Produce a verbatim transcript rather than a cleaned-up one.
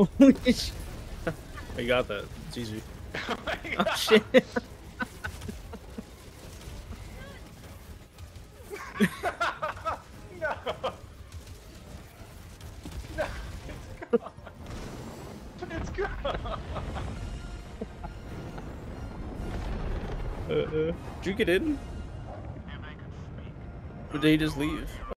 Holy shit. I got that. It's easy. Oh my Oh God. shit. No. No, it's gone. It's gone. Uh, uh, did you get in? Or did he just leave?